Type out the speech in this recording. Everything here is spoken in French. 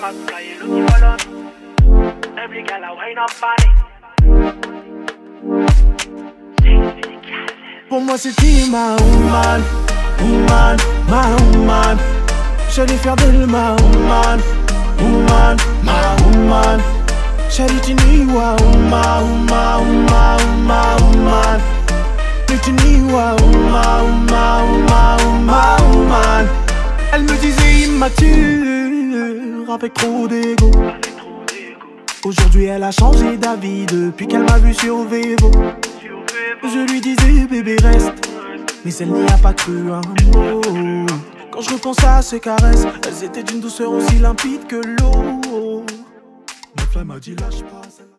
mad fly, looking for love. Every girl I wind up on it. Pour moi c'était ma woman, woman, ma woman. J'allais faire d'elle ma woman, woman, ma woman. J'allais tiniwa, woman, woman, woman, woman. Le tiniwa, woman, woman, woman, woman. Elle me disait immature, avec trop d'ego. Aujourd'hui elle a changé d'avis depuis qu'elle m'a vu sur Vevo. Je lui disais bébé reste, mais elle n'y a pas cru un mot. Quand je repense à ses caresses, elles étaient d'une douceur aussi limpide que l'eau. Ma femme m'a dit lâche pas.